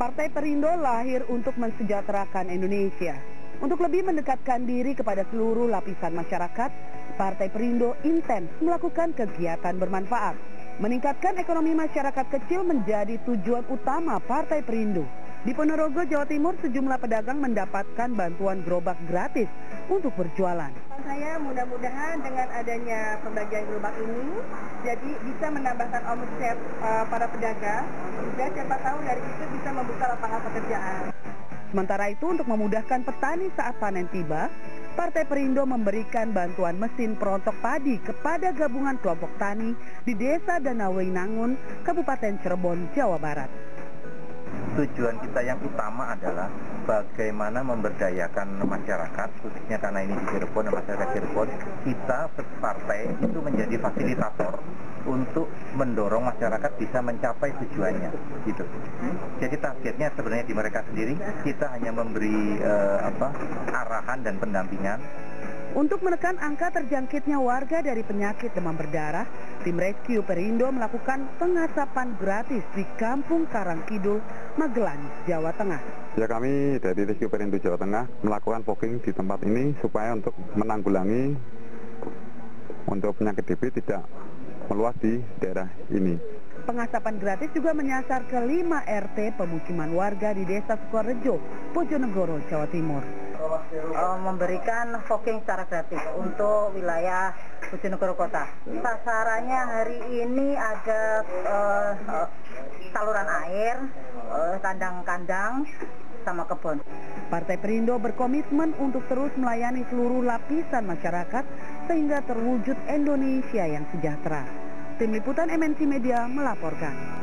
Partai Perindo lahir untuk mensejahterakan Indonesia. Untuk lebih mendekatkan diri kepada seluruh lapisan masyarakat, Partai Perindo intens melakukan kegiatan bermanfaat. Meningkatkan ekonomi masyarakat kecil menjadi tujuan utama Partai Perindo. Di Ponorogo, Jawa Timur, sejumlah pedagang mendapatkan bantuan gerobak gratis untuk berjualan. Saya mudah-mudahan dengan adanya pembagian gerobak ini, jadi bisa menambahkan omset para pedagang, dan siapa tahu dari itu bisa membuka lapangan pekerjaan. Sementara itu, untuk memudahkan petani saat panen tiba, Partai Perindo memberikan bantuan mesin perontok padi kepada gabungan kelompok tani di Desa Danawinangun, Kabupaten Cirebon, Jawa Barat. Tujuan kita yang utama adalah bagaimana memberdayakan masyarakat, khususnya karena ini di Cirebon, masyarakat Cirebon, kita partai itu menjadi fasilitator untuk mendorong masyarakat bisa mencapai tujuannya, gitu. Jadi targetnya sebenarnya di mereka sendiri, kita hanya memberi arahan dan pendampingan. Untuk menekan angka terjangkitnya warga dari penyakit demam berdarah, tim Rescue Perindo melakukan pengasapan gratis di Kampung Karangkidul, Magelang, Jawa Tengah. Ya, kami dari Rescue Perindo Jawa Tengah melakukan fogging di tempat ini supaya untuk menanggulangi untuk penyakit DBD tidak meluas di daerah ini. Pengasapan gratis juga menyasar ke 5 RT pemukiman warga di Desa Sukorejo, Bojonegoro, Jawa Timur. Memberikan fogging secara gratis untuk wilayah Bojonegoro Kota. Sasarannya hari ini ada saluran air, kandang-kandang, sama kebun. Partai Perindo berkomitmen untuk terus melayani seluruh lapisan masyarakat sehingga terwujud Indonesia yang sejahtera. Tim Liputan MNC Media melaporkan.